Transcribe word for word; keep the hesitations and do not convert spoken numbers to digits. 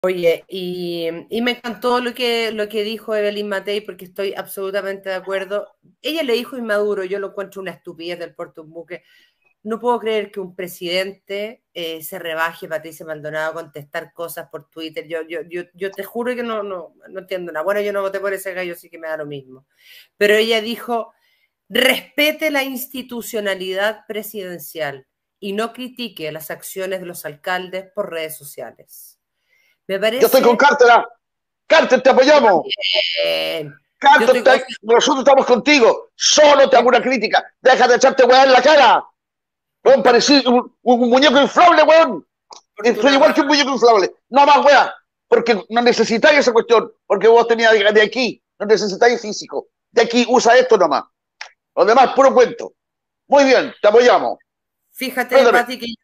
Oye, y, y me encantó lo que, lo que dijo Evelyn Matei, porque estoy absolutamente de acuerdo. Ella le dijo inmaduro, yo lo encuentro una estupidez del Puerto Buque. No puedo creer que un presidente eh, se rebaje, Patricia Maldonado, a contestar cosas por Twitter. Yo, yo, yo, yo te juro que no, no, no entiendo nada. Bueno, yo no voté por ese gallo, sí que me da lo mismo. Pero ella dijo, respete la institucionalidad presidencial y no critique las acciones de los alcaldes por redes sociales. Me Yo estoy con parece Cártera. Cárter, te yo apoyamos. también. Yo Cárter, estoy, o te- sea, nosotros estamos contigo. Solo te hago me- una crítica. Deja de echarte weá en la cara. Weón, parecí un, un muñeco inflable, weón. por tu Soy igual que trabajo. un muñeco inflable. No más, weá. Porque no necesitáis esa cuestión. Porque vos tenías de, de aquí. No necesitáis físico. De aquí usa esto nomás. Lo demás, puro cuento. Muy bien, te apoyamos. Fíjate, Cuéntame. Pati, que